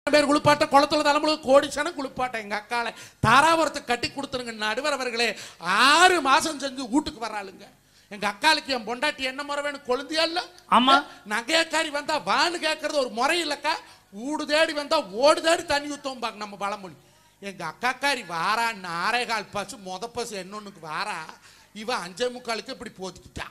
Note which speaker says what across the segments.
Speaker 1: பேர் குளிப்பாட்ட குளத்துல தலைமுழு கோடிச்சன குளிப்பாட்ட எங்க அக்கால தாராபுரத்தை கட்டி கொடுத்துருங்க நடுவர் அவர்களே 6 மாசம் செஞ்சு வீட்டுக்கு வராளுங்க. எங்க அக்காளுக்கு என் பொண்டாட்டி என்ன முறை வேணும் கொழுந்தியா இல்ல?
Speaker 2: ஆமா.
Speaker 1: நகையக்காரி வந்தா வான்னு கேட்கறது ஒரு முறை இல்லக்கா. ஊடு தேடி வந்தா ஓடு தேடி தண்ணி ஊத்தும் பாங்க நம்ம பழமொழி. எங்க அக்காக்காரி வாரா 4.25 பசு மொத பசு என்னொன்னுக்கு வாரா இவ 5:45 இப்படி போத்திக்கிட்டா.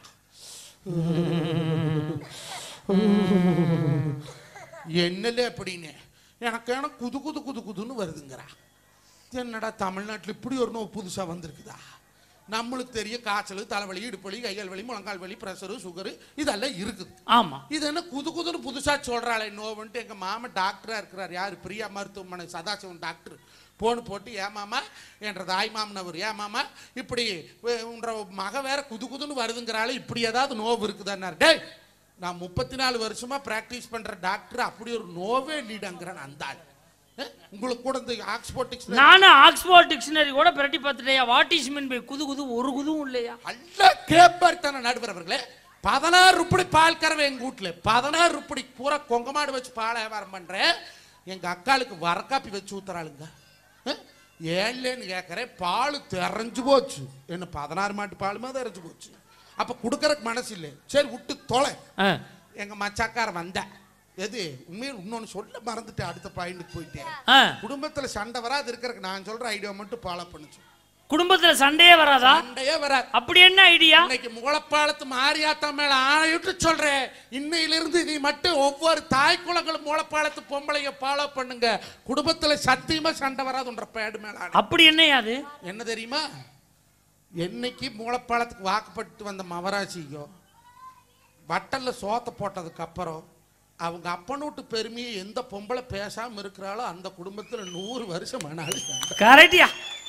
Speaker 1: என்னல அப்படின்னு எனக்கு ஏன்னா குது குது குது குதுன்னு வருதுங்கிறா. என்னடா தமிழ்நாட்டில் இப்படி ஒரு நோய் புதுசா வந்திருக்குதா? நம்மளுக்கு தெரிய காய்ச்சல் தலைவலி இடுப்பலி கைகால் வலி முழங்கால் வலி பிரஷரு சுகரு இதெல்லாம் இருக்குது.
Speaker 2: ஆமா.
Speaker 1: இது என்ன குது குதுன்னு புதுசா சொல்றாளே நோவுன்ட்டு எங்க மாமா டாக்டரா இருக்கிறார். யாரு? பிரியா மருத்துவமனை சதாசிவன் டாக்டர். போன் போட்டு ஏன் மாமா என்ற தாய் மாமனவர் ஏன் மாமா இப்படி உன்ற மக வேற குது குதுன்னு வருதுங்கிறாள் இப்படி ஏதாவது நோவு இருக்குதான்னாரு. டேய் நான் 34 வருஷமா பிராக்டிஸ் பண்ற டாக்டர் அப்படி ஒரு நோவே இல்லைடாங்கிறேன். அந்த ஆள் உங்களுக்கு கூட இந்த ஆக்ஸ்போர்ட் டிக்ஷனரி
Speaker 2: நானும் ஆக்ஸ்போர்ட் டிக்ஷனரி கூட பிரட்டி பார்த்துட்டேயா. வாட் இஸ் மீன் பை குது குது ஒரு குதுவும் இல்லையா?
Speaker 1: அல்ல கேப்பர் தானே நடுவர் அவர்களே. 16 ரூபாய் பால் கறவை எங்க வீட்டுல 16 ரூபாய் பூரா கொங்கமாடு வச்சு பால் வியாபாரம் பண்றேன். எங்க அக்காளுக்கு வரக்காப்பி வச்சு ஊத்துறாளுங்க. ஏன்லேன்னு கேட்கறேன். பால் தெரிஞ்சு போச்சு. என்ன 16 மாட்டு பாலுமா தெரிஞ்சு போச்சு. அப்ப குடுக்கறக்கு மனசு இல்லை. சரி விட்டு தொலை. எங்க மச்சாக்கார வந்த எது உண்மையில் இன்னொன்னு சொல்ல மறந்துட்டேன். அடுத்த பாயிண்ட்டுக்கு போயிட்டேன். குடும்பத்துல சண்டை வராது இருக்கிறதுக்கு நான் சொல்ற ஐடியா மட்டும் ஃபாலோ பண்ணுச்சு.
Speaker 2: குடும்பத்துல சண்டையே வராதா?
Speaker 1: சண்டையே வராது.
Speaker 2: அப்படி என்ன ஐடியா?
Speaker 1: இன்னைக்கு முளப்பாலத்து மாரியாத்தா மேல ஆணையிட்டு சொல்றேன். இன்னையிலிருந்து நீ மட்டும் ஒவ்வொரு தாய் குலங்களும் முளப்பாலத்து பொம்பளைய ஃபாலோ பண்ணுங்க. குடும்பத்துல சத்தியமா சண்டை வராதுன்ற பேடு மேல.
Speaker 2: அப்படி என்னையாது?
Speaker 1: என்ன தெரியுமா? என்னைக்கு மூலப்பாலத்துக்கு வாக்குப்பட்டு வந்த மவராசியோ வட்டல்ல சோத்த போட்டதுக்கு அப்புறம் அவங்க அப்பனூட்டு பெருமையை எந்த பொம்பளை பேசாம இருக்கிறாளோ அந்த குடும்பத்துல 100 வருஷம் ஆனாலும்
Speaker 2: கரெக்டியா.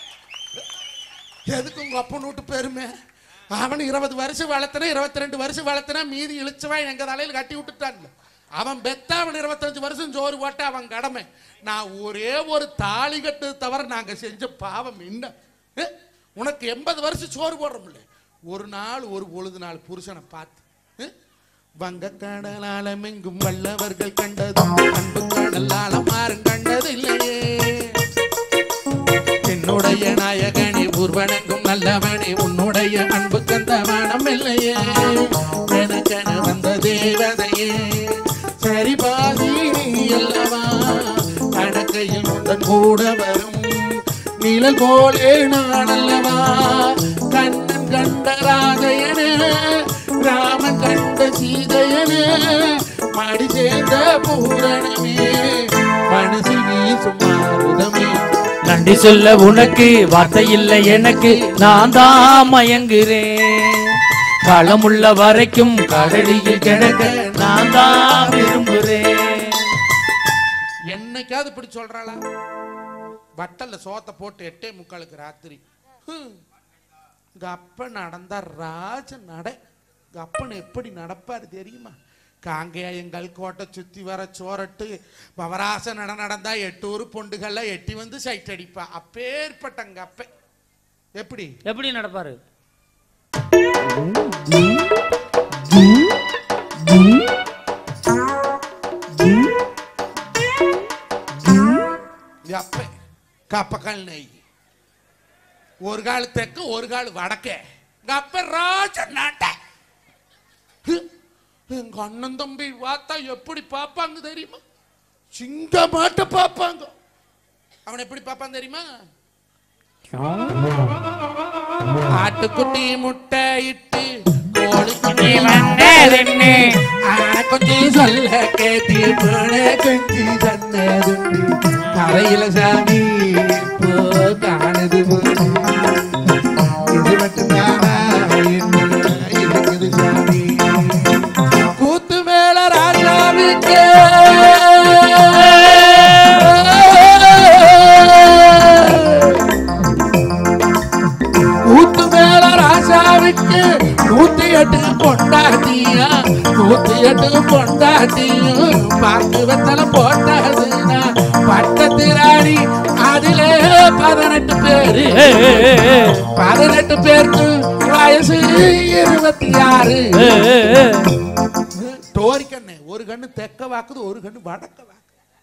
Speaker 1: எதுக்கு உங்க அப்பனூட்டு பெருமை? அவன் 20 வருஷம் வளர்த்தனா 22 வருஷம் வளர்த்தனா மீதி இழிச்சவா எங்க தலையில கட்டி விட்டுட்டாங்க. அவன் பெத்த அவன் 25 வருஷம் சோறு போட்ட அவன் கடமை. நான் ஒரே ஒரு தாலி கட்டு தவிர நாங்க செஞ்ச பாவம் என்ன? உனக்கு 80 வருஷம் சோறு போடுறோம்ல. ஒரு நாள் ஒரு பொழுது நாள் புருஷனை பார்த்து வங்கக்கடலாலம் எங்கும் வல்லவர்கள் கண்டது அன்பு கடலால மாறும் கண்டது இல்லையே. என்னுடைய நாயகனே ஊர்வனங்கும் நல்லவனே உன்னுடைய அன்பு கந்த மனம் இல்லையே. எனக்கென வந்த தேவதையே சரி பாதி அல்லவா கணக்கையில் முந்தன் கூட வரும் நிழல் போலே நான் அல்லவா. கண்ணன் கண்ட ராதையனே ராமன் கண்ட சீதையனே மடி சேர்ந்த பூரணமே மனசு வீசும் மாறுதமே.
Speaker 2: நன்றி சொல்ல உனக்கு வார்த்தை இல்லை எனக்கு நான் தான் மயங்குறேன். களமுள்ள வரைக்கும் கடலில் கிடக்க நான் தான் விரும்புறேன்.
Speaker 1: என்னைக்காவது இப்படி சொல்றாளா? வட்டல்ல சோத்த போட்டு 8:45 ராத்திரி கப்ப நடந்தா ராஜ நடை. கப்பன் எப்படி நடப்பாரு தெரியுமா? காங்கேயங்கள் கோட்டை சுத்தி வர சோரட்டு பவராச நடந்தா 8 ஊர் பொண்டுகள்ல எட்டி வந்து சைட் அடிப்பா. அப்பேற்பட்டங்க அப்ப எப்படி
Speaker 2: எப்படி நடப்பாரு?
Speaker 1: அப்ப கப்பக்கல் நெய் ஒரு கால் தெற்கு ஒரு கால் வடக்கே கப்ப ராஜ நாட்ட. எங்க அண்ணன் தம்பி பார்த்தா எப்படி பார்ப்பாங்க தெரியுமா? சிங்க மாட்ட பார்ப்பாங்க. அவன் எப்படி பார்ப்பான் தெரியுமா? ஆட்டுக்குட்டி முட்டை இட்டு கோழிக்குட்டி வந்ததுன்னு கொஞ்சம் சொல்ல கேட்டு கொஞ்சம் சொன்னதுண்டு கரையில சாமி இப்போ காணுது இது மட்டும்தானா இருக்குது சாமி. கூத்து மேல ராஜாவுக்கு கூத்து மேல ராஜாவுக்கு 108 பொண்டாட்டியா 108 பொண்டாட்டியும் பார்த்து வெத்தல போட்டாதுன்னா பட்டத்திராடி அதிலே 18 பேரு 18 பேருக்கு வயசு 26. டோரிக்கண்ணே ஒரு கண்ணு தெக்க வாக்குது ஒரு கண்ணு வடக்க வாக்குது.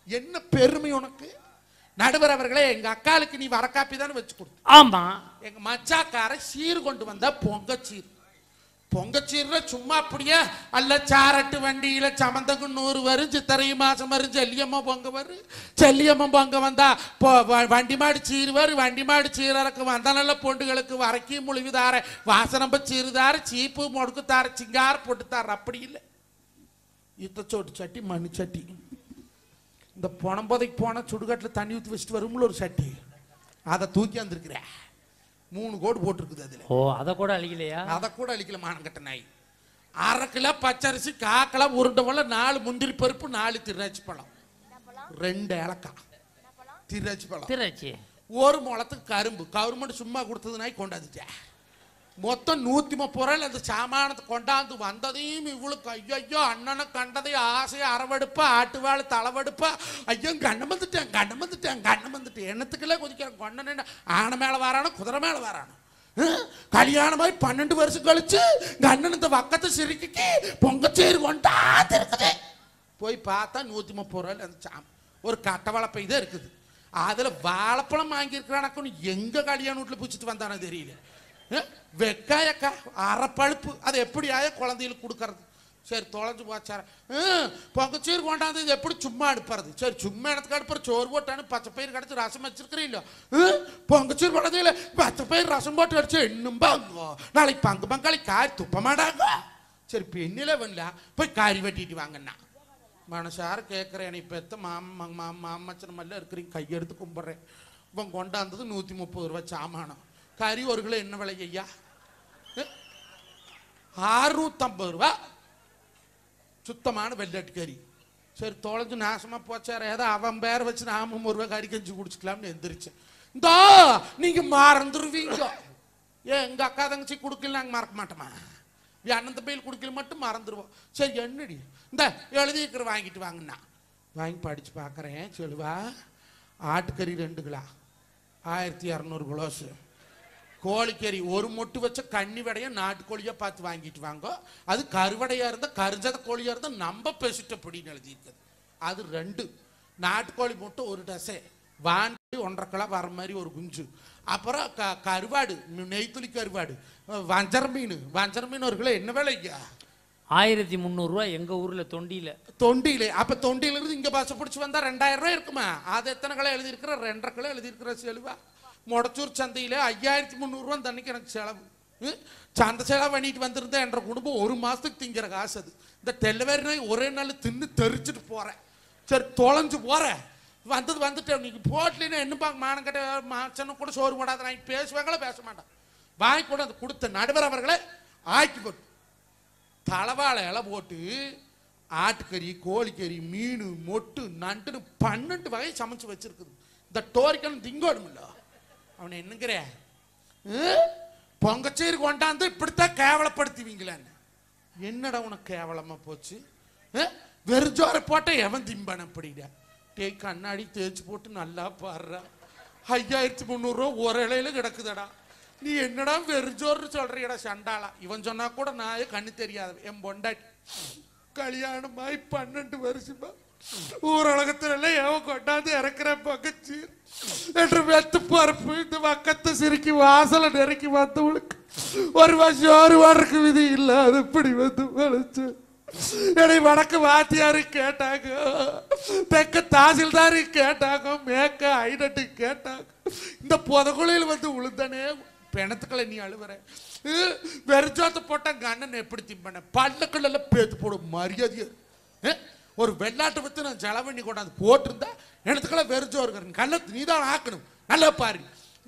Speaker 1: என்ன பெருமை உனக்கு? நடுவர் அவர்களே, எங்க அக்காளுக்கு நீ வரக்காப்பி தானே வச்சு கொடுத்த.
Speaker 2: ஆமா.
Speaker 1: எங்க மச்சாக்கார சீர் கொண்டு வந்தா பொங்கச்சீர். பொங்கச்சீர்ல சும்மா அப்படியே அல்ல சாரட்டு வண்டியில சமந்தக்கு 100 வரும், சித்திரை மாசம் வரும், செல்லியம்மா பொங்க வரும். செல்லியம்மா பொங்க வந்தா வண்டி மாடு சீர் வரும். வண்டி மாடு சீரருக்கு வந்த நல்ல பொண்டுகளுக்கு வரைக்கி முழுவிதார வாசனம்ப சீருதார சீப்பு முடுக்குத்தார சிங்கார போட்டுத்தார. அப்படி இல்லை, இத்தச்சோட்டு சட்டி மண்ணு சட்டி. இந்த பொணம்போதைக்கு போன சுடுகாட்டில் தண்ணி ஊற்றி வச்சுட்டு வரும்ல ஒரு சட்டி, அதை தூக்கி வந்திருக்கிறேன். 3 கோடு போட்டிருக்குது அதுல.
Speaker 2: ஓ, அதை கூட அழிக்கலையா? அதை
Speaker 1: கூட அழிக்கல. மானங்கட்ட நாய். 1/2 கிலோ பச்சரிசி, 1/4 கிலோ உருண்டை பழம், 4 முந்திரி பருப்பு, 4 திராட்சை பழம், 2 ஏலக்காய், திராட்சை பழம்,
Speaker 2: திராட்சை,
Speaker 1: 1 முளத்துக்கு கரும்பு. கவர்மெண்ட் சும்மா கொடுத்தது நாய் கொண்டாந்துட்டேன். மொத்தம் 130 ரூபாயில் அந்த சாமானத்தை கொண்டாந்து வந்ததையும் இவளுக்கு ஐயோ அண்ணனை கண்டதை ஆசையை அரவெடுப்பா, ஆட்டுவாள் தலைவெடுப்பா. ஐயோ கண்ணம் வந்துட்டேன். எண்ணத்துக்கெல்லாம் கொதிக்கிறேன். கொண்டன ஆனை மேலே வரானோ குதிரை மேலே வரானோ. கல்யாணமாய் 12 வருஷம் கழிச்சு அண்ணன் இந்த வக்கத்தை சிரிக்கி பொங்கச்சேரி கொண்டாந்து இருக்குது. போய் பார்த்தா 130 ரூபாயில் அந்த ஒரு கட்டை வாழைப்பை தான் இருக்குது. அதில் வாழைப்பழம் வாங்கியிருக்கிறானக்குன்னு எங்கே கல்யாண வீட்டில் பிடிச்சிட்டு வந்தானோ தெரியல. வெக்காயக்கா அரைப்பழுப்பு. அது எப்படி குழந்தைகளுக்கு கொடுக்கறது? சரி தொலைஞ்சு போச்சார. பொங்கச்சீர் கொண்டாந்து இது எப்படி சும்மா அடுப்புறது? சரி சும்மா இடத்துக்கு அடுப்புற சோறு போட்டானு பச்சை பயிர் கிடச்சி ரசம் வச்சிருக்கிறீங்களோ. பொங்கச்சீர் கொண்டாந்து பச்சை பயிர் ரசம் போட்டு அடிச்சு இன்னும் பாங்க நாளைக்கு பங்காளி காரி துப்ப மாட்டாங்க. சரி பெண்ணில வரல போய் காரி வெட்டிட்டு வாங்கண்ணா. மனசார கேட்குறேன், நீ பெத்த மாமச்சன மல்ல இருக்கிறீங்க, கையெடுத்து கும்பிட்றேன். இவன் கொண்டாந்தது 130 ரூபா சாமானம். கறி 1 கிலோ என்ன விலை ஐயா? 650 ரூபா சுத்தமான வெள்ளாட்டு கறி. சரி தொலைஞ்சு நாசமா போச்சார, ஏதோ அவன் பேரை வச்சு நாம 1 ரூபா கறி கஞ்சி குடிச்சுக்கலாம்னு எந்திரிச்சேன். இந்தோ நீங்க மறந்துருவீங்க. எங்க அக்கா தங்கச்சி கொடுக்கல நாங்க மறக்க மாட்டோமா? அண்ணன் பையில் குடிக்கல மட்டும் மறந்துடுவோம். சரி என்னடி இந்த எழுதிக்கிற வாங்கிட்டு வாங்கண்ணா. வாங்கி படிச்சு பார்க்குறேன். சொல்லுவா ஆட்டுக்கறி 2 கிலோ 1200 கிலோஸ், கோழிக்கறி 1 மொட்டு வச்ச கன்னி வடையை நாட்டுக்கோழியா பார்த்து வாங்கிட்டு வாங்க. அது கருவடையா இருந்தா கருஞ்சத கோழியா இருந்தா நம்ம பெசிட்ட பிடின்னு எழுதியிருக்குது. அது 2 நாட்டுக்கோழி மொட்டு 1 டசை, வாண்டி 1.5 கிலோ வர மாதிரி 1 குஞ்சு. அப்புறம் கருவாடு, நெய்த்துளி கருவாடு, வஞ்சர மீன் 1 கிலோ என்ன விலையா?
Speaker 2: 1300 ரூபா. எங்க ஊர்ல தொண்டியில. அப்ப தொண்டியில இருந்து இங்க பஸ் பிடிச்சு வந்தா 2000 ரூபாய் இருக்குமா? அது எத்தனை கிலோ எழுதியிருக்கிற? 2.5 கிலோ எழுதியிருக்கிற. செலவா மொடச்சூர் சந்தையில 5300 ரூபா தண்ணிக்கு எனக்கு செலவு. சந்தை செலவு பண்ணிட்டு வந்திருந்தேன். என்ற குடும்பம் 1 மாசத்துக்கு திங்கிற காசு அது. இந்த டெலிவரி ஒரே நாள் தின்னு தெரிச்சுட்டு போறேன். சரி தொலைஞ்சு போறேன். வந்துட்டேன். நீங்க போட்லின்னா என்ன பாங்க மானங்கிட்ட மாச்சனும் கூட சோறு போடாத. நான் பேசுவாங்களா பேச மாட்டேன். வாங்கி கூட அந்த கொடுத்த நடுவர் அவர்களை ஆக்கி போட்டு தலவாழை இலை போட்டு ஆட்டுக்கறி, கோழிக்கறி, மீன், மொட்டு, நண்டுன்னு 12 வகை சமைச்சு வச்சிருக்குது. இந்த டோரிக்கன் திங்கோடுமில்ல. அவனை என்னங்கிற பொங்கச்சேரி கொண்டாந்து இப்படித்தான் கேவலப்படுத்துவீங்களான்னு. என்னடா உனக்கு கேவலமா போச்சு? வெறுஞ்சோர போட்ட எவன் திம்பான அப்படிடா. கண்ணாடி தேய்ச்சி போட்டு நல்லா பாடுறா. 5300 ரூபா ஒரு இலையில கிடக்குதடா. நீ என்னடா வெறுஞ்சோறு சொல்றியடா சண்டாளா. இவன் சொன்னா கூட நான் கண்ணு தெரியாது. என் பொண்டாட்டி கல்யாணமாய் 12 வருஷமா ஊரலகத்துல எவன் கொண்டாந்து இறக்குற பக்கச்சீர் என்று வெத்து பருப்பு இந்த பக்கத்தை சிரிக்கி வாசலை நெருக்கி வந்தவளுக்கு 1 வருஷம் 1 வாரத்துக்கு விதி இல்லை. அது இப்படி வந்து வளைச்சு என்னை வடக்கு வாத்தியாரு கேட்டாங்க, தெக்க தாசில்தாரு கேட்டாங்க, மேக்க ஐடட்டு கேட்டாங்க. இந்த புதகுழியில் வந்து உளுந்தனே பிணத்துக்களை நீ அழுவுற. வெறிச்சோத்தை போட்டா கண்ணன் எப்படி திம்பன பல்லக்கல்ல பேத்து போடும் மரியாதையா. ஒரு வெள்ளாட்டை வச்சு நான் செலவண்ணி கொண்டாந்து போட்டிருந்தா எனத்துக்கெல்லாம் வெறிச்சோ இருக்கிறேன். கண்ணத்து நீ தான் ஆக்கணும். நல்லா பாரு.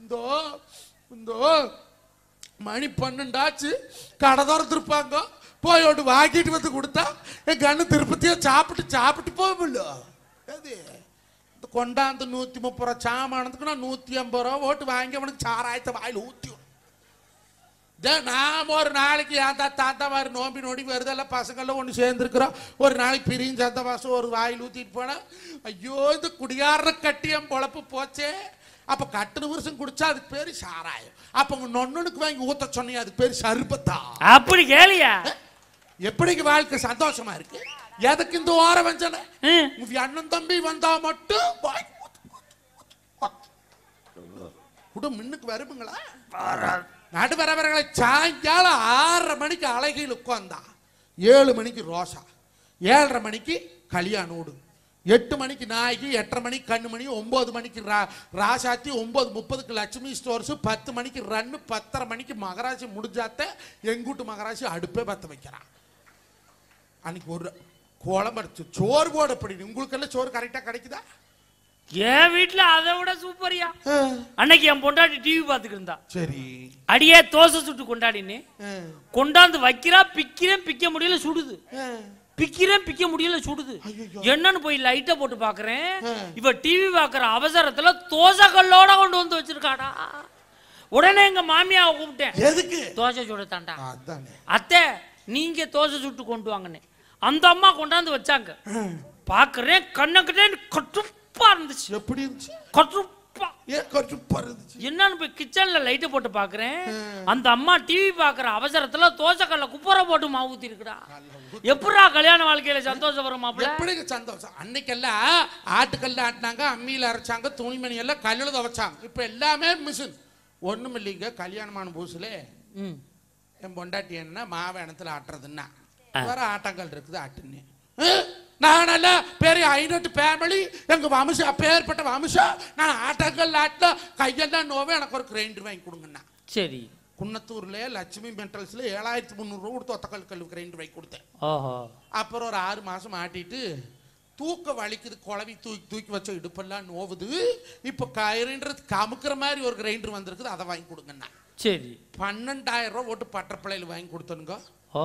Speaker 2: இந்தோ மணி 12 ஆச்சு. கடை திறந்துருப்பாங்க. போய் ஒன்று வாங்கிட்டு வந்து கொடுத்தா என் கண்ணு திருப்பத்தியா சாப்பிட்டு போகல. அது இந்த கொண்டாந்து 130 ரூபா சாமானத்துக்கு நான் 150 ரூபா ஓட்டு வாங்கி அவனுக்கு சாராயத்தை வாயில் ஊற்றி. நாம ஒரு நாளைக்கு ஏந்தா தாத்தா மாதிரி நோம்பி நோடி வருதெல்லாம் பசங்கள்லாம் ஒன்று சேர்ந்துருக்குறோம். ஒரு நாளைக்கு பிரியும் சந்த மாசம் ஒரு வாயில் ஊற்றிட்டு போனா ஐயோ இந்த குடியார கட்டியம் பொழப்பு போச்சே. அப்ப கட்டுன வருஷம் குடிச்சா அதுக்கு பேரு சாராயம். அப்ப உங்க நொண்ணுக்கு வாங்கி ஊத்த சொன்னீங்க அதுக்கு பேரு சருபத்தா. அப்படி கேளியா?
Speaker 1: எப்படிக்கு வாழ்க்கை சந்தோஷமா இருக்கு?
Speaker 2: எதுக்கு இந்த ஓரம் வஞ்சன உங்க அண்ணன் தம்பி வந்தா மட்டும் கூட மின்னுக்கு வருமுங்களா நடுவரவர்களை சாயங்காலம் 6:30 மணிக்கு அழகில் உட்கார்ந்தா 7 மணிக்கு ரோசா 7:30 மணிக்கு கல்யாணோடு 8 மணிக்கு நாய்க்கு 8:30 மணிக்கு கண்ணுமணி 9 மணிக்கு ராசாத்தி 9:30க்கு லட்சுமி ஸ்டோர்ஸ் 10 மணிக்கு ரன்னு 10:30 மணிக்கு மகராசி முடிஞ்சாத்த எங்கூட்டு மகராசி அடுப்பே பத்த வைக்கிறான். அன்னைக்கு ஒரு குழம்பு சோறு போடப்படி உங்களுக்கெல்லாம் சோறு கரெக்டா கிடைக்குதா?
Speaker 3: என் வீட்டுல அதை விட சூப்பரியா. அன்னைக்கு என் பொண்டாட்டி டிவி பாத்துக்கு இருந்தா. சரி அடியே தோசை சுட்டு கொண்டாடின்னு கொண்டாந்து வைக்கிறா. பிக்கிறேன் பிக்க முடியல சுடுது. பிக்கிறேன் பிக்க முடியல சுடுது. என்னன்னு போய் லைட்ட போட்டு பாக்குறேன். இவ டிவி பாக்குற அவசரத்துல தோசை கல்லோட கொண்டு வந்து வச்சிருக்காடா. உடனே எங்க மாமியாவை கூப்பிட்டேன். எதுக்கு? தோசை சுட தாண்டா. அத்தை நீங்க தோசை சுட்டு கொண்டு வாங்கன்னு அந்த அம்மா கொண்டாந்து வச்சாங்க. பாக்குறேன் கண்ணக்கிட்டே கட்டுப்பா இருந்துச்சு. எப்படி இருந்துச்சு? கட்டுப்பா இருந்துச்சு. என்னன்னு போய் கிச்சன்ல லைட்ட போட்டு பாக்குறேன். அந்த அம்மா டிவி பாக்குற அவசரத்துல தோசை கல்ல குப்புற போட்டு மாவு ஊத்தி இருக்குடா. எப்படா கல்யாண வாழ்க்கையில சந்தோஷம் வரும் மாப்பிள்ள? எப்படி சந்தோஷம்? அன்னைக்கெல்லாம் ஆட்டுக்கல்ல ஆட்டினாங்க, அம்மியில அரைச்சாங்க, துணிமணி எல்லாம் கல்லுல துவைச்சாங்க. இப்ப எல்லாமே மிஷின். ஒண்ணும் இல்லைங்க. கல்யாணமான புதுசுல என் பொண்டாட்டி என்ன மாவேணத்துல ஆட்டுறதுன்னா வேற ஆட்டங்கள் இருக்குது ஆட்டுன்னு. நானல்ல பெரிய 500 ஃபேமிலி எங்க வம்சம் அப்பேற்பட்ட வம்சம். நான் ஆட்டங்கள் ஆட்டின கையெல்லாம் நோவே எனக்கு ஒரு கிரைண்டர் வாங்கி கொடுங்கண்ணா. சரி குன்னத்தூர்ல லட்சுமி மென்டல்ஸ்ல 7300 கொடுத்து ஒத்தக்கல் கல் கிரைண்டர் வாங்கி கொடுத்தேன். அப்புறம் ஒரு 6 மாசம் ஆட்டிட்டு தூக்க வலிக்குது, குழவி தூக்கி வச்ச இடுப்பெல்லாம் நோவுது. இப்ப கிரைண்டர் கமுக்கிற மாதிரி ஒரு கிரைண்டர் வந்திருக்குது, அதை வாங்கி கொடுங்கண்ணா. சரி 12000 ரூபாய் போட்டு பட்டர்பிள்ளையில வாங்கி கொடுத்தனுங்க.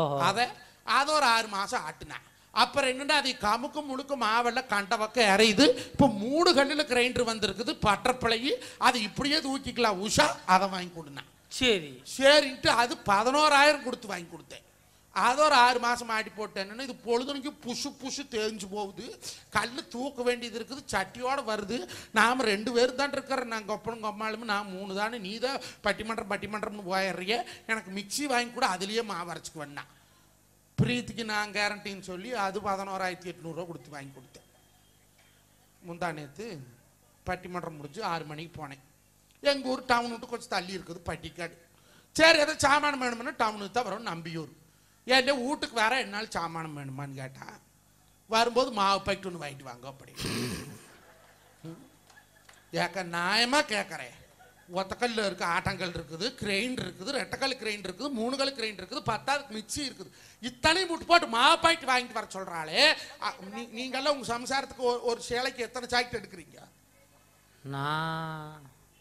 Speaker 3: அதை ஒரு 6 மாசம் ஆட்டினேன். அப்புறம் என்னடா அது கமுக்கு முழுக்க மாவெல்லாம் கண்ட பக்கம் இறையுது. இப்போ 3 கல்லில் கிரைண்டர் வந்திருக்குது பட்டர்பிளை. அது இப்படியே தூக்கிக்கலாம் உஷா, அதை வாங்கி கொடுனேன். சரி சரின்ட்டு அது 11000 கொடுத்து வாங்கி கொடுத்தேன். அதை ஒரு 6 மாசம் ஆட்டி போட்டேன்னு இது பொழுதுனைக்கு புஷு புஷு தெரிஞ்சு போகுது. கல் தூக்க வேண்டியது இருக்குது, சட்டியோட வருது. நாம 2 பேர் தான் இருக்கிறோம். நாங்கள் ஒப்பனும் அம்மாளும் நான் 3 தானே. நீ தான் பட்டிமன்றம்னு போயிடுறிய. எனக்கு மிக்சி வாங்கி கூட அதுலேயே மாவு அரைச்சிக்கு வேணாம். பிரீத்திக்கு நான் கேரண்டின்னு சொல்லி அது 11800 ரூபா கொடுத்து வாங்கி கொடுத்தேன். முந்தா நேற்று பட்டிமன்றம் முடிஞ்சு 6 மணிக்கு போனேன். எங்கள் ஊர் டவுன் விட்டு கொஞ்சம் தள்ளி இருக்குது பட்டிக்காடு. சரி எதாவது சாமானம் வேணும்னா டவுனுக்கு தான் வரும். நம்பியூர் ஏன் வீட்டுக்கு வேற என்னால் சாமானம் வேணுமான்னு கேட்டா வரும்போது மாவு பாக்கெட் ஒன்று வாங்கிட்டு வாங்க அப்படி ஏக்க நியாயமா கேட்குறேன். ஒத்தக்கல் இருக்கு, ஆட்டங்கல் இருக்குது, கிரைண்டர் இருக்குது, ரெட்டக்கல் கிரைண்டர் இருக்குது, 3 கல் கிரைண்டர் இருக்குது, 10 மிக்சி இருக்குது. இத்தனையும் முட்டு போட்டு மாவு பாக்கெட் வாங்கிட்டு வர சொல்றாளே. நீங்கெல்லாம் உங்க சம்சாரத்துக்கு ஒரு சேலைக்கு எத்தனை ஜாக்கெட் எடுக்கிறீங்க? நான்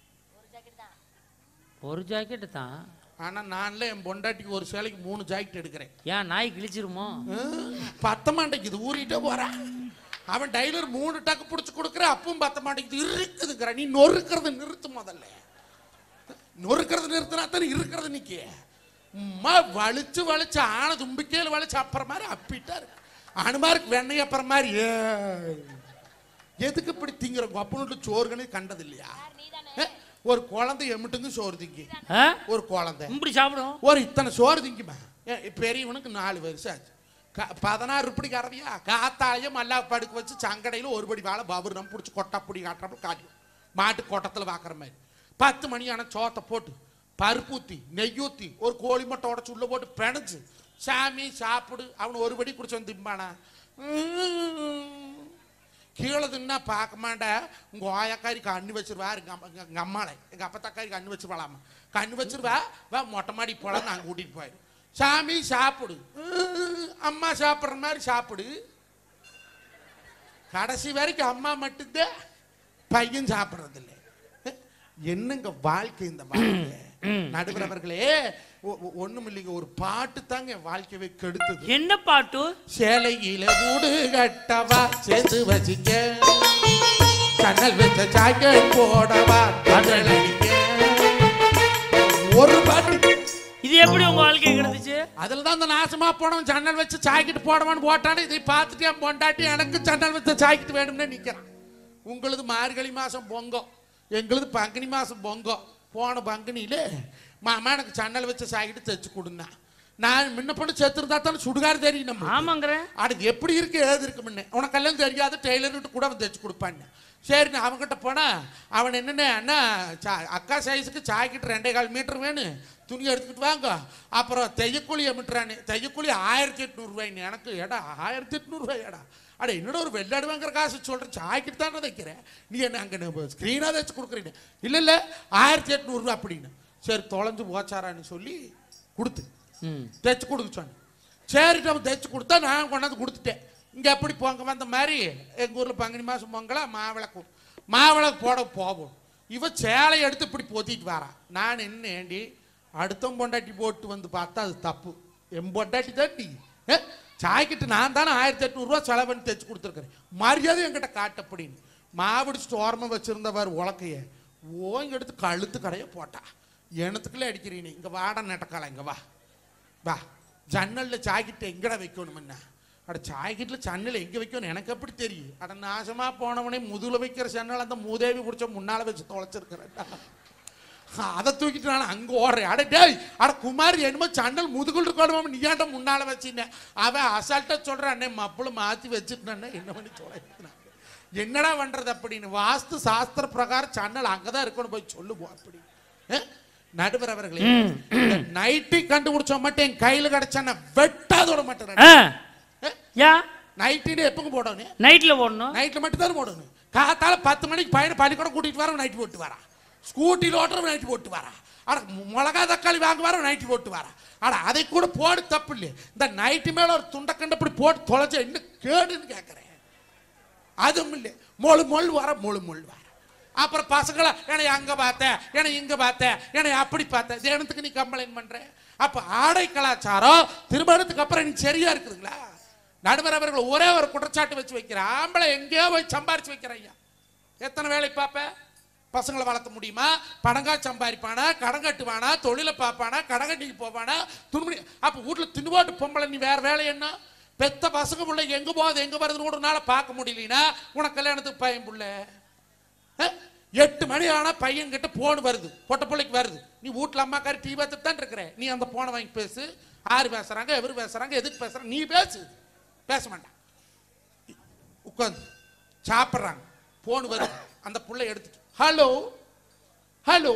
Speaker 3: ஒரு ஜாக்கெட் தான்.
Speaker 2: ஆனா நான்ல என் பொண்டாட்டிக்கு ஒரு சேலைக்கு 3 ஜாக்கெட் எடுக்கிறேன்.
Speaker 3: ஏன் நாய் கிழிச்சிருமோ?
Speaker 2: 10 மாண்டைக்கு இது ஊறிட்டே போறான். அவன் டைலர் 3 டக்கு பிடிச்சி கொடுக்குற அப்பவும் 10 மாண்டைக்கு இருக்குதுங்கிற. நீ நொறுக்கிறத நிறுத்து. முதல்ல நொறுக்கிறது நிறுத்தினா தானே இருக்கிறது. நிக்க வலிச்சு வலிச்சு ஆன தும்பிக்கையில் வலிச்சு அப்புறம் மாதிரி அப்பிட்டாரு. அனுமாருக்கு வெண்ணெய் அப்புறம் மாதிரி எதுக்கு இப்படி திங்கிற அப்பனுட்டு சோறுகனே கண்டது இல்லையா? ஒரு குழந்தை எம்பிட்டுங்க சோறு திங்கி. ஒரு குழந்தை இப்படி சாப்பிடும். ஒரு இத்தனை சோறு திங்குமா? பெரியவனுக்கு 4 வயசு ஆச்சு. 16 இப்படி கறவியா காத்தாலையும் மல்லா படுக்க வச்சு சங்கடையில் ஒரு படி வாழை பபுரம் பிடிச்சி கொட்டாப்பொடி காட்டுறப்ப காட்டும். மாட்டு கொட்டத்தில் பார்க்குற மாதிரி 10 மணியான சோத்தை போட்டு பருப்பு ஊற்றி நெய் ஊற்றி ஒரு கோழி மட்டை உடச்சு உள்ள போட்டு பிணைச்சு சாமி சாப்பிடு. அவனு ஒரு படி குடிச்சு வந்து திம்பானா? கீழே தின்னா பார்க்க மாட்டேன். உங்கள் ஓயக்காரிக்கு அண்ணு வச்சிருவா. எங்கள் அம்மாளை எங்கள் அப்பத்தாக்காரிக்கு அண்ணு வச்சிருவாளாமா. கண்ணு வச்சிருவா வா மொட்டை மாடி போலாம். நாங்கள் கூட்டிகிட்டு போயிடும். சாமி சாப்பிடு. அம்மா சாப்பிட்ற மாதிரி சாப்பிடு. கடைசி வரைக்கும் அம்மா மட்டும்தான், பையன் சாப்பிட்றது இல்லை. என்னங்க வாழ்க்கை இந்த வாழ்க்கை? நடுவரவர்களே ஒண்ணும் இல்லைங்க. ஒரு பாட்டு தாங்க என் வாழ்க்கையை கெடுத்தது.
Speaker 3: என்ன பாட்டு?
Speaker 2: சேலையில கூடு கட்டவா சேர்த்து வச்சிக்க, கண்ணல் வச்ச ஜாக்கெட் போடவா கடல் அடிக்க. ஒரு பாட்டு.
Speaker 3: இது எப்படி உங்க வாழ்க்கை கிடந்துச்சு?
Speaker 2: அதுல தான் அந்த நாசமா போனவன் சன்னல் வச்சு சாக்கெட் போடவான்னு போட்டானே. இதை பார்த்துட்டு என் பொண்டாட்டி எனக்கு சன்னல் வச்ச சாக்கெட் வேணும்னு நிக்கிறான். உங்களது மார்கழி மாசம் பொங்கம், எங்களது பங்குனி மாசம் பொங்கம். போன பங்குனியில மாமா எனக்கு சன்னல் வச்ச சாக்கெட்டு தைச்சு கொடுங்க. நான் முன்ன பொண்ணு செத்துருந்தா தானே சுடுகாடு தெரியும் நம்ம.
Speaker 3: ஆமாங்கிறேன்.
Speaker 2: அது எப்படி இருக்கு ஏது இருக்கு முன்ன உனக்கெல்லாம் தெரியாது, டெய்லர்கிட்ட கூட அவன் தைச்சு கொடுப்பான்னு. சரி நான் அவன்கிட்ட போனா அவன் என்னென்ன அண்ணா அக்கா சைஸுக்கு சாய்க்கிட்டு 2.25 மீட்டர் வேணும், துணி எடுத்துக்கிட்டு வாங்க. அப்புறம் தையக்கூலி எமிட்டுறானு, தையக்கூலி 1800 ரூபாய்ன்னு. எனக்கு ஏடா 1800 ரூபாய்? அட என்னோட ஒரு வெள்ளாடு வாங்குற காசு சொல்கிறேன், சாய்க்கிட்டு தானே தைக்கிறேன், நீ என்ன அங்கே ஸ்க்ரீனாக தைச்சு கொடுக்குறீங்க? இல்லை இல்லை 1800 ரூபா அப்படின்னு. சரி தொலைஞ்சு போச்சாரான்னு சொல்லி கொடுத்து தைச்சு கொடுக்க சொன்னேன். சரி நம்ம தைச்சு கொடுத்தா நான் கொண்டாந்து கொடுத்துட்டேன். இங்கே எப்படி போங்க வந்த மாதிரி எங்கள் ஊரில் பங்குனி மாதம் பொங்கலா மாவிளக்கு போட போவோம். இவன் சேலை எடுத்து இப்படி பொத்திட்டு வரா. நான் என்ன ஏண்டி அடுத்தவன் பொண்டாட்டி போட்டு வந்து பார்த்தா அது தப்பு. என் பொண்டாட்டி தாண்டி சாய்க்கிட்டு நான் தானே 1800 ரூபா செலவு பண்ணி தைச்சு கொடுத்துருக்குறேன், மரியாதை என்கிட்ட காட்டப்படின்னு மாவிடிச்சுட்டு ஓரமாக வச்சுருந்தவார் உலக்கைய ஓங்க எடுத்து கழுத்து கடையை போட்டா. எனத்துக்குள்ளே அடிக்கிறீனே, இங்கே வாட நெட்டக்கால, இங்கே வா வா. ஜன்னலில் சாய்க்கிட்டு எங்கடா வைக்கணும்னா? அட சாய்க்கிட்டில் ஜன்னல் எங்கே வைக்கணும் எனக்கு எப்படி தெரியும்? அட நாசமாக போனவனே முதுகில் வைக்கிற ஜன்னல் அந்த மூதேவி பிடிச்ச முன்னால் வச்சு தொலைச்சிருக்கிறேன்டா. அதை தூக்கிட்டு நான் அங்கே ஓடுறேன். அட டேய் அட குமார் என்னமோ சண்டல் முதுகுள் இருக்கணும், நீ ஏன்ட்ட முன்னால் வச்சினேன். அவன் அசால்ட்டாக சொல்கிறான், அண்ணே மப்பளும் மாற்றி வச்சுட்டானே என்ன பண்ணி சொல்லினாங்க. என்னடா பண்ணுறது அப்படின்னு. வாஸ்து சாஸ்திர பிரகாரம் சன்னல் அங்கே தான் இருக்கணும் போய் சொல்லுவோம் அப்படி. நடுவர் அவர்களே நைட்டி கண்டுபிடிச்ச மட்டும் என் கையில் கிடைச்சா வெட்டாத விட மாட்டேன். நைட்டின்னு எப்போ போடணும்? நைட்டில் போடணும். நைட்டில் மட்டும் தான் போடணும். காத்தால 10 மணிக்கு பையனை பள்ளிக்கூடம் கூட்டிகிட்டு வர நைட்டு போட்டு வரா. ஸ்கூட்டியில் ஓட்டுறவன் நைட்டு போட்டு வரா. ஆனா மிளகா தக்காளி வாங்க வர நைட்டு போட்டு வரா. ஆனா அதை கூட போடு தப்பு இல்லையே. இந்த நைட்டு மேல ஒரு துண்டை கண்டப்படி போட்டு தொலைச்ச இன்னும் கேடுன்னு கேட்கறேன். அதுவும் இல்லை, மொழு மொழு வர மொழு மொழு வர. அப்புறம் பசங்களா என்னை அங்க பார்த்தேன், என்னை இங்க பார்த்தேன், என்னை அப்படி பார்த்தேன். தேனத்துக்கு நீ கம்ப்ளைண்ட் பண்ற? அப்ப ஆடை கலாச்சாரம் திருமணத்துக்கு அப்புறம் நீ சரியா இருக்குதுங்களா? நடுவர் அவர்கள் ஒரே ஒரு குற்றச்சாட்டு வச்சு வைக்கிற ஆம்பளை எங்கேயோ போய் சம்பாரிச்சு வைக்கிறையா. எத்தனை வேலை பார்ப்ப? பசங்களை வளர்த்த முடியுமா? பணங்கா சம்பாதிப்பானா, கடன் கட்டுவானா, தொழிலை பார்ப்பானா, கடகட்டிக்கு போவானா, துணிமணி. அப்ப வீட்டுல தின்னுபாட்டு பொம்பளை நீ வேற வேலை என்ன? பெத்த பசங்க பிள்ளை எங்க போகுது எங்க வருதுன்னு கூட நாளை பார்க்க முடியலனா உனக்கு கல்யாணத்துக்கு பையன் பிள்ளை 8 மணி ஆனா பையன் கிட்ட போன் வருது, பொட்ட பிள்ளைக்கு வருது. நீ வீட்டுல அம்மாக்காரி டீ பார்த்துட்டு தான் இருக்கிற. நீ அந்த போனை வாங்கி பேசு. யாரு பேசுறாங்க, எவரு பேசுறாங்க, எதுக்கு பேசுறாங்க, நீ பேசு. பேச மாட்டான். உட்காந்து சாப்பிட்றாங்க, போன் வருது, அந்த பிள்ளை எடுத்துட்டு ஹலோ ஹலோ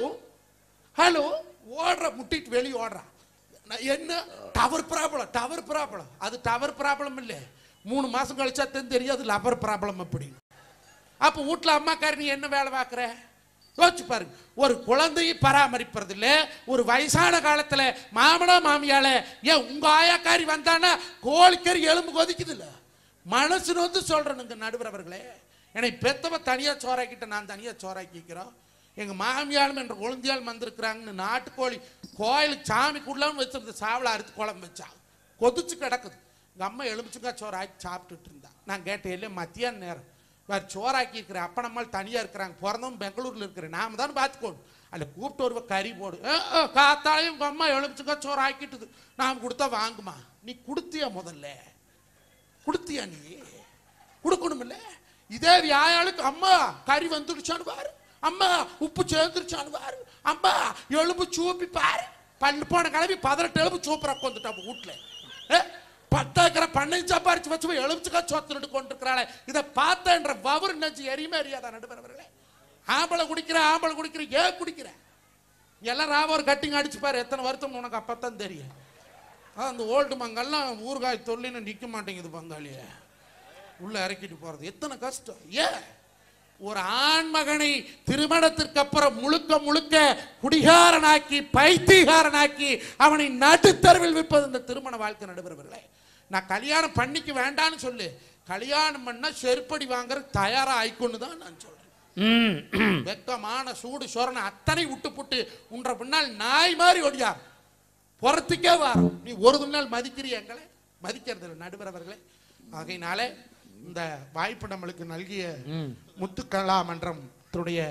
Speaker 2: ஹலோ ஓடுற, முட்டிட்டு வெளியே ஓடுறான். என்ன டவர் ப்ராப்ளம், டவர் ப்ராப்ளம். அது டவர் ப்ராப்ளம் இல்லை, 3 மாசம் கழிச்சா தெரியாது லவர் ப்ராப்ளம் அப்படின்னு. அப்ப வீட்டுல அம்மாக்காரி நீ என்ன வேலை பார்க்குற? யோசிச்சு பாருங்க. ஒரு குழந்தையை பராமரிப்பது இல்லை, ஒரு வயசான காலத்துல மாமனா மாமியால ஏன் உங்க ஆயாக்காரி வந்தானா கோழிக்கறி எலும்பு கொதிக்குது இல்ல, மனசுன்னு வந்து சொல்றேனுங்க நடுவர் அவர்களே. என்னை பெத்தவ தனியா சோறாக்கிட்ட, நான் தனியா சோறாக்கிக்கிறோம். எங்க மாமியாலும் என்ற குழந்தையால் வந்திருக்கிறாங்கன்னு நாட்டுக்கோழி கோயிலுக்கு சாமி கூடலான்னு வச்சிருந்த சாவலை அறுத்து குழம்பு வச்சா கொதிச்சு கிடக்குது. எங்க அம்மா எலுமிச்சுக்கா சோறாக்கி சாப்பிட்டுட்டு இருந்தா. நான் கேட்டேன், இல்லை மத்தியான நேரம் வேறு சோறாக்கி இருக்கிறேன், அப்பா நம்மால் தனியாக இருக்கிறாங்க, பிறந்தவங்க பெங்களூரில் இருக்கிறேன், நாம தான் பார்த்துக்கோணும். அதில் கூப்பிட்டு வருவ கறி போடு. காத்தாலையும் உங்கள் அம்மா எலுமிச்சுக்கா சோறு ஆக்கிட்டுது, நாம் கொடுத்தா வாங்குமா? நீ கொடுத்தியா? முதல்ல கொடுத்தியா? நீ கொடுக்கணும் இல்லை. இதே வியாயாளுக்கு அம்மா கறி வந்துடுச்சான்னு பாரு, அம்மா உப்பு சேர்ந்துருச்சான்னு பாரு, அம்மா எலும்பு சூப்பி பாரு. பல்லு போன கிளம்பி 18 எலும்பு சூப்பராக வந்துட்டா வீட்டில் 10 ஏக்கரை பண்ணை சம்பாரிச்சு வச்சு எலுமிச்சுக்கா சோத்துட்டு கொண்டிருக்கிறாள். இதை பார்த்தா என்ற வவர் நினைச்சு எரியுமே எரியாதா நடுவர்களே? ஆம்பளை குடிக்கிற ஆம்பளை குடிக்கிற ஏன் குடிக்கிற? எல்லாம் ராவர் கட்டிங் அடிச்சு பாரு, எத்தனை வருத்தம் உனக்கு அப்பத்தான் தெரியும். அந்த ஓல்டு மங்கெல்லாம் ஊறுகாய் தொல்லின்னு நிற்க மாட்டேங்குது பங்காளிய உள்ள இறக்கிட்டு போறது, எத்தனை கஷ்டம். ஏன் ஒரு ஆண் மகனை திருமணத்திற்கு அப்புறம் முழுக்க முழுக்க குடிகாரனாக்கி பைத்தியகாரனாக்கி அவனை நடுத்தருவில் விற்பது இந்த திருமண வாழ்க்கை நடுவர்களே. நான் கல்யாணம் பண்ணிக்க வேண்டான்னு சொல்லு, கல்யாணம் பண்ணா செருப்படி வாங்குற தயாரா ஆயிக்கொண்டு தான் நான் சொல்றேன். வெக்கமான சூடு சொரணை அத்தனை விட்டு புட்டு உன்ற பின்னால் நாய் மாதிரி ஒடியார் புறத்துக்கே வரும். நீ ஒரு நாள் மதிக்கிறிய எங்களை? மதிக்கிறது இல்லை நடுவர்களே. ஆகையினாலே இந்த வாய்ப்பு நம்மளுக்கு நல்கிய முத்துக்கலா மன்றத்துடைய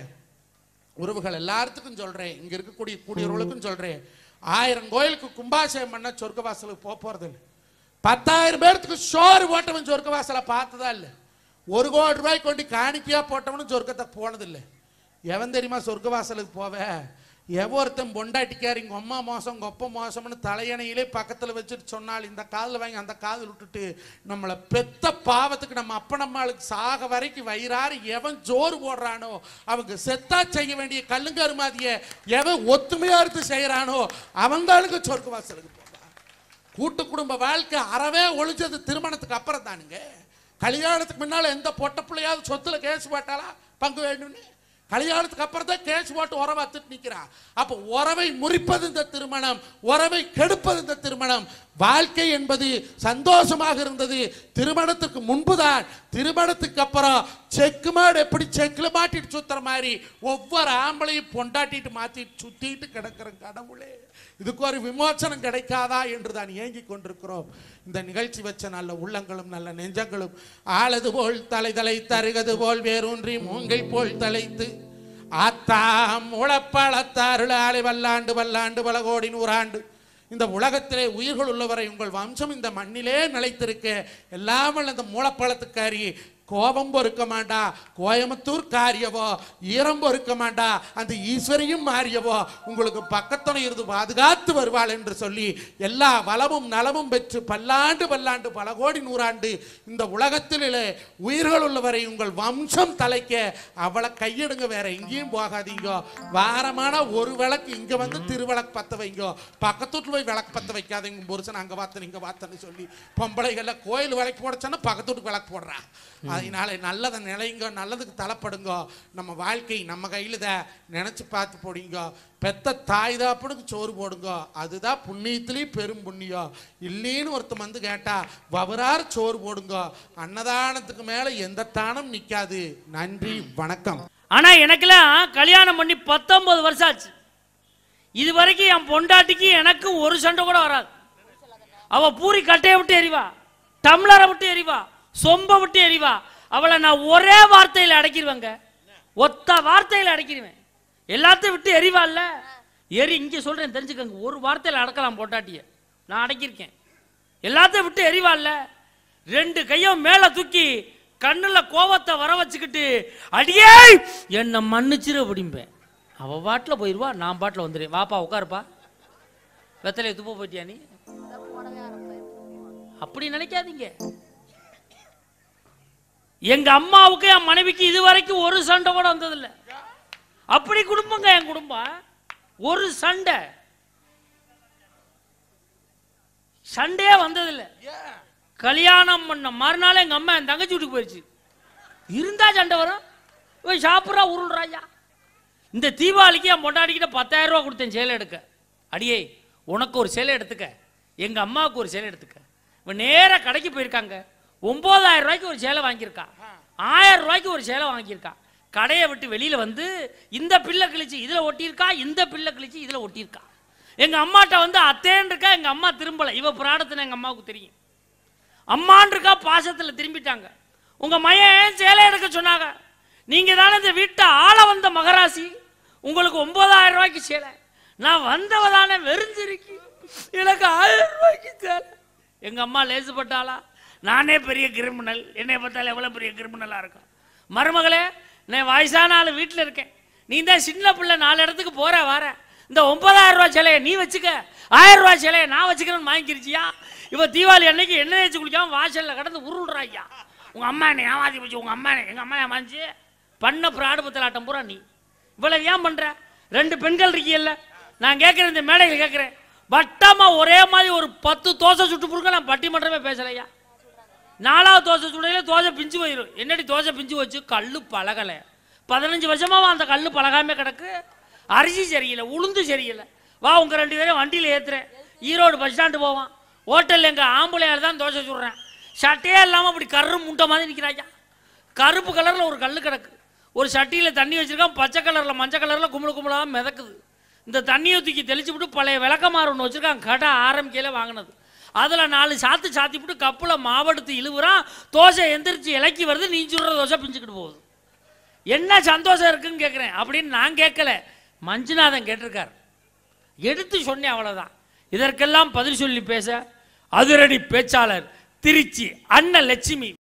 Speaker 2: உறவுகள் எல்லாத்துக்கும் சொல்றேன், இங்க இருக்கக்கூடிய கூடியவர்களுக்கும் சொல்றேன், 1000 கோயிலுக்கு கும்பாபிஷேகம் பண்ண சொர்க்கவாசலுக்கு போறது இல்லை. 10,000 பேருக்கு சோறு போட்டவன் சொர்க்கவாசலை பார்த்ததா இல்லை. 1 கோடி ரூபாய் கொண்டு காணிக்கையா போட்டவனும் சொர்க்கத்தை போனதில்லை. எவன் தெரியுமா சொர்க்கவாசலுக்கு போவ?
Speaker 1: ஒருத்தன் பொண்டாட்டிக்கார் இங்க அம்மா மோசம் உங்க அப்பா மோசம்னு தலையணையிலே பக்கத்துல வச்சுட்டு சொன்னால் இந்த காதில் வாங்கி அந்த காதில் விட்டுட்டு நம்மளை பெத்த பாவத்துக்கு நம்ம அப்ப நம்மளுக்கு சாக வரைக்கும் வயிறாறு எவன் ஜோறு போடுறானோ அவங்க செத்தா செய்ய வேண்டிய கல்லுங்காரு மாதிரியே எவன் ஒத்துமையா இருந்து செய்யறானோ அவங்களுக்கு சொர்க்க வாசலுக்கு போறான். கூட்டு குடும்ப வாழ்க்கை அறவே ஒழிஞ்சது திருமணத்துக்கு அப்புறம் தானுங்க. கல்யாணத்துக்கு முன்னால எந்த பொட்ட பிள்ளையாவது சொத்துல கேஸ் போட்டாலா பங்கு வேணும்னு? கல்யாணத்துக்கு அப்புறம் தான் கேஸ் போட்டு உறவை அத்துட்டு நிற்கிறான். அப்போ உறவை முறிப்பது இந்த திருமணம், உறவை கெடுப்பது இந்த திருமணம். வாழ்க்கை என்பது சந்தோஷமாக இருந்தது திருமணத்துக்கு முன்புதான். திருமணத்துக்கு அப்புறம் செக்கு மாடு எப்படி செக்கில் மாட்டிட்டு சுத்துற மாதிரி ஒவ்வொரு ஆம்பளையும் பொண்டாட்டிட்டு மாத்திட்டு சுத்திட்டு கிடக்கிற கடவுளே, இதுக்கு ஒரு விமோசனம் கிடைக்காதா என்று தான் ஏங்கி கொண்டிருக்கிறோம். இந்த நிகழ்ச்சி வச்ச நல்ல உள்ளங்களும் நல்ல நெஞ்சங்களும் ஆளது போல் தலை தலை தருகது போல் வேரூன்றி மூங்கை போல் தலைத்து ஆத்தாம் உழப்பழத்தாருளாலை வல்லாண்டு வல்லாண்டு பல கோடி நூறாண்டு இந்த உலகத்திலே உயிர்கள் உள்ளவரை உங்கள் வம்சம் இந்த மண்ணிலே நிலைத்திருக்க எல்லாமல் அந்த மூலப்பழத்துக்காரி கோபம் பொறுக்க மாட்டா, கோயம்புத்தூர் காரியவோ ஈரம் பொறுக்க மாட்டா, அந்த ஈஸ்வரியும் மாறியவோ உங்களுக்கு பக்கத்துணை இருந்து பாதுகாத்து வருவாள் என்று சொல்லி எல்லா வளமும் நலமும் பெற்று பல்லாண்டு பல்லாண்டு பல கோடி நூறாண்டு இந்த உலகத்திலே உயிர்கள் உள்ளவரை உங்கள் வம்சம் தலைக்க அவளை கையெடுங்க, வேற எங்கேயும் போகாதீங்க. வாரமான ஒரு விளக்கு இங்க வந்து திருவிளக்கு பத்த வைங்க, பக்கத்துட்டு போய் விளக்கு பத்த வைக்காதீங்க. புருஷன் அங்க பார்த்தேன் இங்க பார்த்தேன்னு சொல்லி பொம்பளைகள்ல கோயில் விளக்கு போடச்சோன்னா பக்கத்துட்டு விளக்கு போடுறா. அதனால நல்லதை நிலைங்க, நல்லதுக்கு தலைப்படுங்க. நம்ம வாழ்க்கை நம்ம கையில் தான், நினைச்சு பார்த்து போடுங்க. பெத்த தாய் தாப்பனுக்கு சோறு போடுங்க, அதுதான் புண்ணியத்திலேயும் பெரும் புண்ணியம். இல்லைன்னு ஒருத்தன் வந்து கேட்டா வவரார் சோறு போடுங்க. அன்னதானத்துக்கு மேல எந்த தானம் நிக்காது. நன்றி வணக்கம்.
Speaker 3: ஆனா எனக்கெல்லாம் கல்யாணம் பண்ணி 19 வருஷம் ஆச்சு. இது வரைக்கும் என் பொண்டாட்டிக்கு எனக்கு ஒரு சண்டை கூட வராது. அவ பூரி கட்டையை விட்டு எறிவா, டம்ளரை விட்டு எறிவா, சொம்ப விட்டு எறிவா. அவளை நான் ஒரே வார்த்தையில் அடக்கிடுவேங்க, ஒத்த வார்த்தையில் அடக்கிடுவேன். எல்லாத்தையும் விட்டு எறிவாள்ல, எரி இங்கே சொல்றேன் தெரிஞ்சுக்கங்க, ஒரு வார்த்தையில் அடக்கலாம் பொண்டாட்டிய, நான் அடக்கியிருக்கேன். எல்லாத்தையும் விட்டு எறிவாள்ல, 2 கையும் மேல தூக்கி கண்ணுல கோவத்தை வர வச்சுக்கிட்டு அடியே என்ன மன்னிச்சிரு அப்படிம்பேன். அவ பாட்டில் போயிடுவா, நான் பாட்டில் வந்துடுவேன். வாப்பா உட்காருப்பா, வெத்தலையை துப்ப போயிட்டியா நீ, அப்படி நினைக்காதீங்க. எங்க அம்மாவுக்கு என் மனைவிக்கு இதுவரைக்கும் ஒரு சண்டை கூட வந்ததில்லை. அப்படி குடும்பங்க என் குடும்பம். ஒரு சண்டையே வந்ததில்லை. கல்யாணம் பண்ண மறுநாள் எங்க அம்மா என் தங்கச்சி வீட்டுக்கு போயிடுச்சு. இருந்தா சண்டை வரும், போய் சாப்பிட்றா உருள்றாயா. இந்த தீபாவளிக்கு என் பொண்டாடிக்கிட்ட 10,000 ரூபா கொடுத்தேன் சேலை எடுக்க. அடியே உனக்கு ஒரு சேலை எடுத்துக்க, எங்க அம்மாவுக்கு ஒரு சேலை எடுத்துக்க. இவன் நேராக கடைக்கு போயிருக்காங்க, 9,000 ரூபாய்க்கு ஒரு சேலை வாங்கியிருக்கா, 1000 ரூபாய்க்கு ஒரு சேலை வாங்கியிருக்கா. கடையை விட்டு வெளியில வந்து இந்த பிள்ளை கிழிச்சு இதுல ஒட்டியிருக்கா, இந்த பிள்ளை கிழிச்சு இதுல ஒட்டியிருக்கா. எங்க அம்மாட்ட வந்து அத்தேன்னு இருக்கா, எங்க அம்மா திரும்பல. இவ பிராடத்தின எங்க அம்மாவுக்கு தெரியும். அம்மான் இருக்கா, பாசத்துல திரும்பிட்டாங்க. உங்க மையன் சேலை எடுக்க சொன்னாங்க, நீங்க தானே இந்த வீட்டை ஆள வந்த மகராசி, உங்களுக்கு 9,000 ரூபாய்க்கு சேலை. நான் வந்தவதானே வெறிஞ்சிருக்கு, எனக்கு 1000 ரூபாய்க்கு சேலை. எங்க அம்மா லேசுப்பட்டாளா? நானே பெரிய கிரிமினல், என்னை பார்த்தாலும் எவ்வளோ பெரிய கிரிமினலாக இருக்கும். மருமகளே, நான் வயசான ஆள் வீட்டில் இருக்கேன், நீ தான் சின்ன பிள்ளை 4 இடத்துக்கு போகிற வர, இந்த 9,000 ரூபா சிலையை நீ வச்சுக்க, 1000 ரூபா சிலையை நான் வச்சுக்கிறேன்னு வாங்கிக்கிருச்சியா. இவ தீபாவளி அன்னைக்கு என்ன வச்சு குடிக்காம வாசலில் கடந்து உருள்றாய்யா. உங்கள் அம்மா என்னை ஏமாத்தி போச்சு, உங்கள் அம்மா எங்கள் அம்மா ஏமாந்துச்சு பண்ண பிராடு பத்தலாட்டம் பூரா நீ. இவ்வளவு ஏன் பண்ணுற? 2 பெண்கள் இருக்கீல்ல, நான் கேட்குறேன், இந்த மேடையில் கேட்குறேன், வட்டமாக ஒரே மாதிரி ஒரு 10 தோசை சுட்டு கொடுக்க நான் பட்டிமன்றமே பேசலையா. 4வது தோசை சுடையில தோசை பிஞ்சு போயிடும். என்னடி தோசை பிஞ்சு வச்சு? கல்லு பழகலை. 15 வருஷமாவா அந்த கல்லு பழகாமே கிடக்கு. அரிசி சரியில்லை, உளுந்து சரியில்லை. வா உங்க 2 பேரும் வண்டியில் ஏற்றுறேன், ஈரோடு பஸ் ஸ்டாண்டு போவான். ஹோட்டலில் எங்கள் ஆம்பளையால் தான் தோசை சுடுறேன். சட்டையே இல்லாமல் அப்படி கரு முட்டை மாதிரி நிற்கிறாயா. கருப்பு கலரில் ஒரு கல் கிடக்கு, ஒரு சட்டியில் தண்ணி வச்சுருக்கான், பச்சை கலரில் மஞ்சள் கலரில் கும்பல கும்பலாக மிதக்குது. இந்த தண்ணியை தூக்கி தெளிச்சு விட்டு பழைய விளக்கமாறு ஒன்று வச்சுருக்கான், கடை ஆரம்பிக்கையில் வாங்கினது. அதில் 4 சாத்தி விட்டு கப்பில் மாவெடுத்து இழுவுறான். தோசை எந்திரிச்சு இலக்கி வருது, நீ சுடுற தோசை பிஞ்சுக்கிட்டு போகுது. என்ன சந்தோஷம் இருக்குன்னு கேட்குறேன். அப்படின்னு நான் கேட்கல, மஞ்சுநாதன் கேட்டிருக்கார். எடுத்து சொன்னேன், அவ்வளோதான். இதற்கெல்லாம் பதில் சொல்லி பேச அதிரடி பேச்சாளர் திருச்சி அன்னலட்சுமி